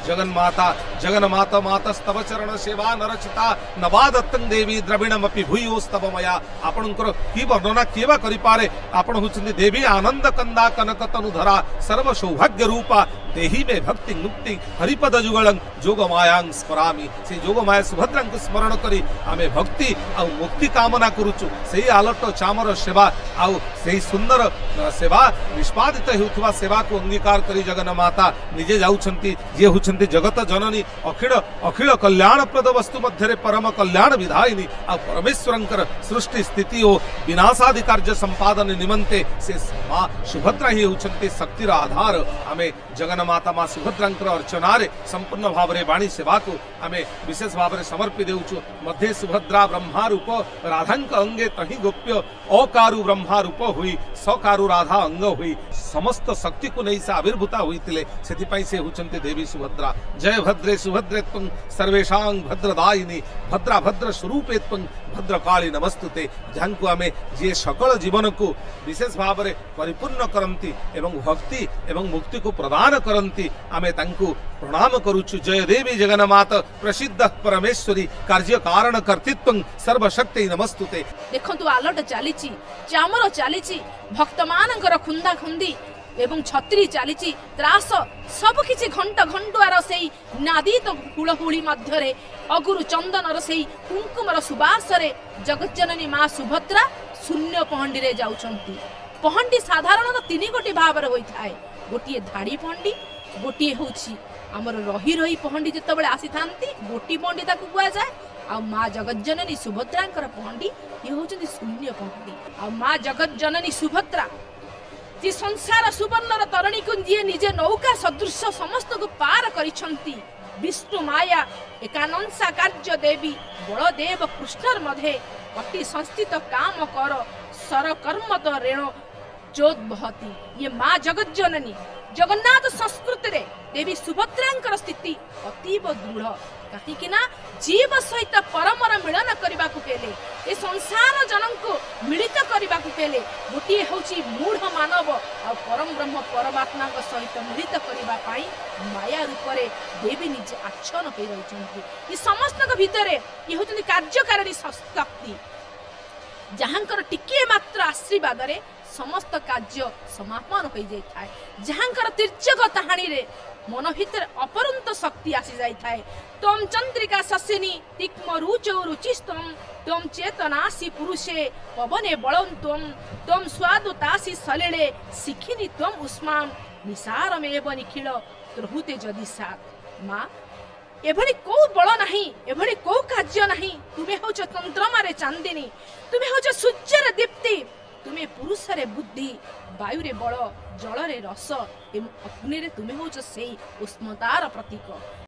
जगन्माता मातस्तव चरण सेवा नरचिता नवादत्तं देवी द्रविणमपि भूयोस्तव मया। आपणकर की वर्णना केवा करि पारे। आपण हुचंदी देवी आनंद कंदा कनक तनुधरा सर्व सौभाग्य रूपा देही में भक्ति मुक्ति हरिपद जुगलं जोग मायांग स्मरामि। से जोग माया सुभद्रा को स्मरण करी आमे भक्ति आ मुक्ति कामना करूचु। से आलट चामर सेवा आ से सुंदर सेवा निष्पादित होउथवा सेवा को अंगीकार करी जगन्माता निजे जाउछंती। जे हुचंती जगत जननी अखिल अखिल कल्याणप्रद वस्तु मध्य परम कल्याण विधायिनी आ परमेश्वरंकर सृष्टि स्थिति और विनाशादि कार्य संपादन निमंते से मां सुभद्रा ही होउछंती शक्तिर आधार। आमे जगन्माता मां सुभद्रांकर अर्चनारे संपूर्ण भाव रे वाणी सेवा को आमे विशेष भाव रे समर्पित देउछु। मध्य सुभद्रा ब्रह्मा रूप राधांक अंगे तहि गोप्य अकारु ब्रह्मा रूप हुई सकारु राधा अंग हुई समस्त शक्ति को नहीं से आविर्भूता होइतिले। सेति पई से हुचंती देवी सुभद्रा। जय भद्रे सुभद्रे त्वं सर्वेषां भद्रदायिनी भद्रा भद्र स्वरूपे त्वं भद्रकाली नमस्तुते। जांको आमे जे सकल जीवन को विशेष भाव रे परिपूर्ण करंती एवं भक्ति एवं मुक्ति को प्रदान करंती आमे तांको प्रणाम करूछु। जय देवी जगन्माता प्रसिद्ध परमेश्वरी कार्य कारण कर्तृत्वं सर्वशक्ति नमस्तुते। देखंतु आलट चालीची चामर चालीची भक्त मानकर खुंदा खुंदी एवं छत्री चालीची त्रास सब किछि घंट घंटुआर सेई नादित हुलहुली मध्यरे अगुरु चंदनर सेई कुंकुमर सुबासरे जगज्जननी मां सुभद्रा शून्य पहंडी रे जाउछंती। पहंडी साधारण 3 गोटी भाव रे होई थाए। गोटी धाड़ी पहंडी गोटी होछि हमर रही रही पहंडी जतबेले आसी थांती गोटी पहंडी ताकू कुआ जाय। आ मां जगज्जननी सुभद्रांकर पहंडी ये होछंती शून्य पहंडी। आ मां जगज्जननी सुभद्रा जी संसार सुवर्णर तरणी को जी निजे नौका सदृश समस्त को पार करिछंती। विष्णु माया एकानंसा कार्य देवी बलदेव कृष्णर मध्य अति संस्थित काम कर सर कर्म तो रेण जोत बहती। ये मां जगज्जननी जगन्नाथ संस्कृति रे देवी सुभद्रांकर स्थिति अतीब दृढ़। कहीं जीव सहित परमर मिलन करने को पेले ए संसार जनन को मिलित करने को पेले गोटे हूँ मूढ़ मानव आ परम ब्रह्म परमात्मा सहित मिलित करने माया रूप से देवी निजे आच्छन हो रही। समस्त भितर ये हूँ कार्यकारिणी शक्ति जहाँकर टिके मात्र आशीर्वाद रे समस्त कार्य समापन हो जाए। जहाँकर तिर्यक ताहाणी रे मन भितर अपरंत शक्ति आसी जाई थाए। तम चंद्रिका शशिनी तिक्म रुचौ रुचिस्तम तम चेतनासी पुरुषे पवने बलंतम तम स्वादुतासी सलेले शिखिनी तम उष्माम निसारमेव निखिल त्रहुते जदि साथ। मां एभली को बल नाही एभली को कार्य नाही। तुमे होच तंत्रमा रे चांदिनी तुमे होच सूर्य रे दीप्ति तुमे पुरुष रे बुद्धि वायु रे बल जल रे रस एवं अग्नि रे तुमे होच सेई उष्णतार प्रतीक।